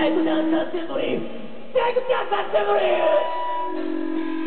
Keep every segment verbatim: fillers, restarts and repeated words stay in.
Take me down to Tivoli. Take me down to Tivoli.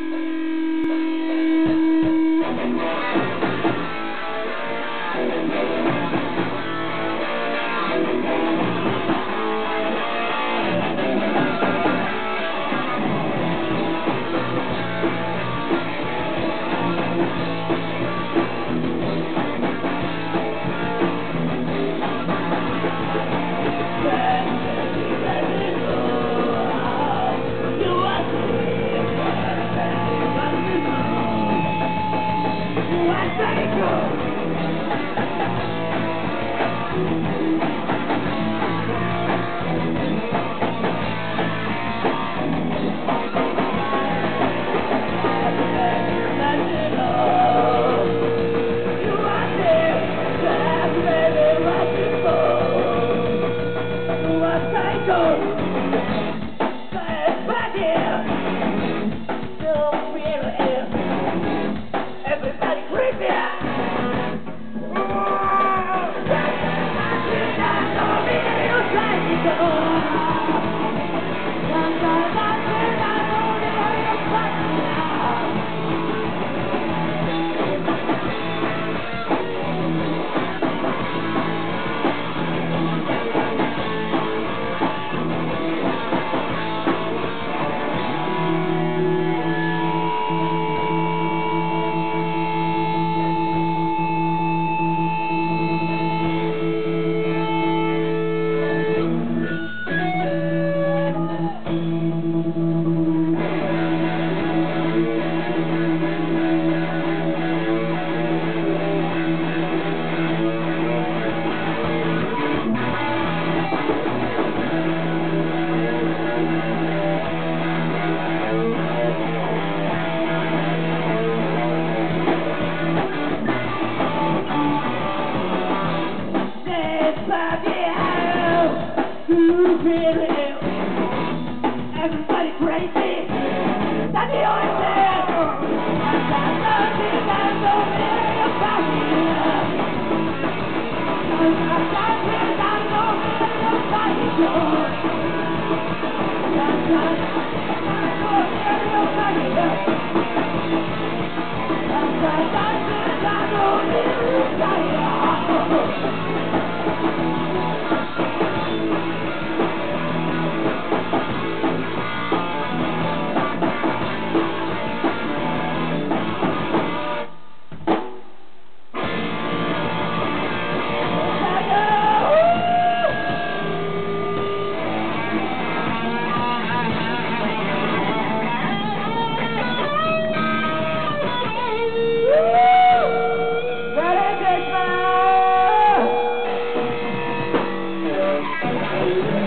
Everybody crazy. That's the only thing. I've got nothing I know about here. I've got nothing I know about here. I've got nothing I know about here. I've got nothing I know about here. Thank you.